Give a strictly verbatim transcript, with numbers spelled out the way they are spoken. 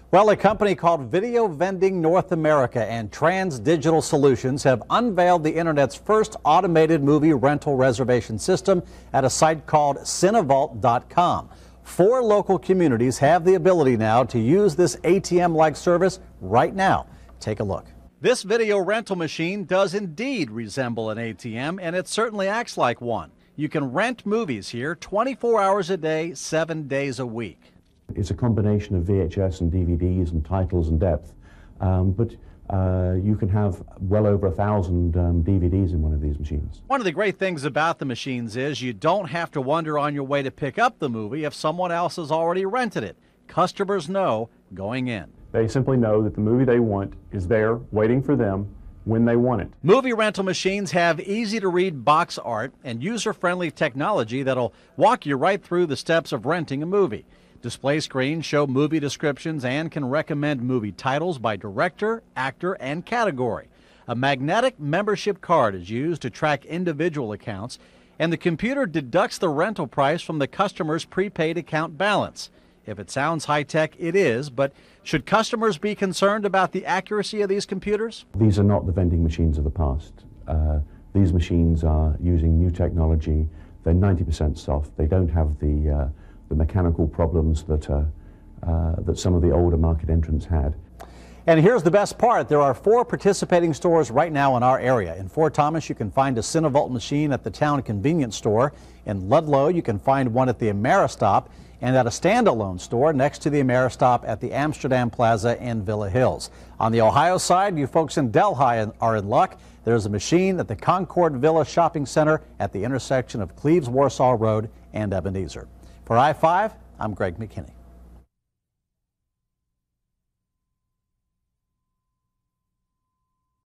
Well, a company called Video Vending North America and Trans Digital Solutions have unveiled the Internet's first automated movie rental reservation system at a site called CineVault dot com. Four local communities have the ability now to use this A T M-like service right now. Take a look. This video rental machine does indeed resemble an A T M, and it certainly acts like one. You can rent movies here twenty-four hours a day, seven days a week. It's a combination of V H S and D V Ds and titles and depth, um, but uh, you can have well over a thousand um, D V Ds in one of these machines. One of the great things about the machines is you don't have to wonder on your way to pick up the movie if someone else has already rented it. Customers know going in. They simply know that the movie they want is there waiting for them when they want it. Movie rental machines have easy-to-read box art and user-friendly technology that'll walk you right through the steps of renting a movie. Display screens show movie descriptions and can recommend movie titles by director, actor, and category. A magnetic membership card is used to track individual accounts, and the computer deducts the rental price from the customer's prepaid account balance. If it sounds high-tech, it is, but should customers be concerned about the accuracy of these computers? These are not the vending machines of the past. Uh, these machines are using new technology. They're ninety percent soft. They don't have the uh, the mechanical problems that, uh, uh, that some of the older market entrants had. And here's the best part. There are four participating stores right now in our area. In Fort Thomas, you can find a CineVault machine at the town convenience store. In Ludlow, you can find one at the Ameristop, and at a standalone store next to the Ameristop at the Amsterdam Plaza in Villa Hills. On the Ohio side, you folks in Delhi are in luck. There's a machine at the Concord Villa Shopping Center at the intersection of Cleves-Warsaw Road and Ebenezer. For I five, I'm Greg McKinney.